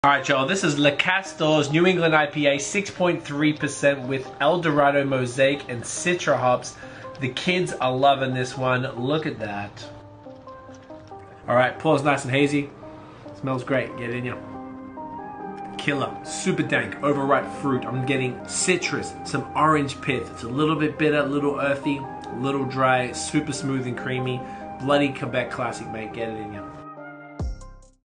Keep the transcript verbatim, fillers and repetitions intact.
Alright y'all, this is Le Castor's New England I P A, six point three percent with El Dorado, Mosaic and Citra hops. The kids are loving this one. Look at that. Alright, pours nice and hazy. Smells great. Get it in ya. Killer. Super dank. Overripe fruit. I'm getting citrus. Some orange pith. It's a little bit bitter, a little earthy, a little dry, super smooth and creamy. Bloody Quebec classic, mate. Get it in ya.